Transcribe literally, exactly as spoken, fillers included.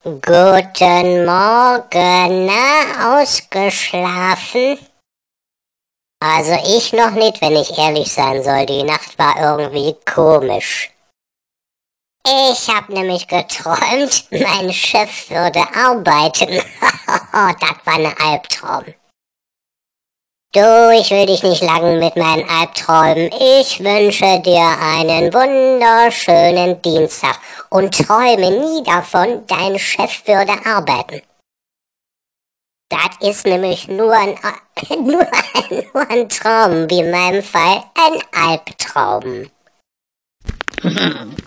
Guten Morgen, na, ausgeschlafen? Also ich noch nicht, wenn ich ehrlich sein soll. Die Nacht war irgendwie komisch. Ich hab nämlich geträumt, mein Chef würde arbeiten. Das war ein Albtraum. Du, ich will dich nicht lang mit meinen Albträumen. Ich wünsche dir einen wunderschönen Dienstag und träume nie davon, dein Chef würde arbeiten. Das ist nämlich nur ein, nur ein, nur ein Traum, wie in meinem Fall ein Albtraum.